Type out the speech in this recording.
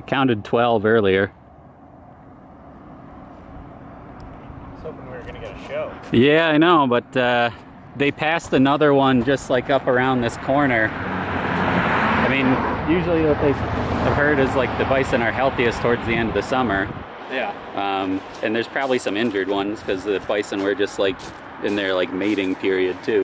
counted 12 earlier. I was hoping we were gonna get a show. Yeah, I know, but they passed another one just like up around this corner. I mean, usually what I've heard is like the bison are healthiest towards the end of the summer. Yeah. And there's probably some injured ones because the bison were just like in their like mating period too.